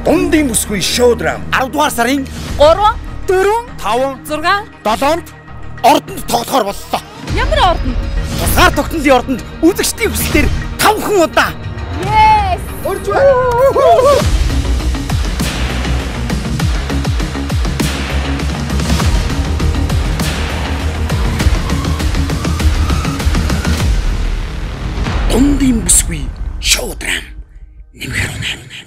Дундын бүсгүй шуудрам 10 дугаар сарын 3, 4, 5, 6, 7-нд ордонд тоглохоор боллоо. ямар ордон? Тусгаар тогтнолын ордонд үзэгчдийн хүслээр 5 хүн удаа. Yes! Орж байна. Дундын бүсгүй шуудрам нэмхэр унаа.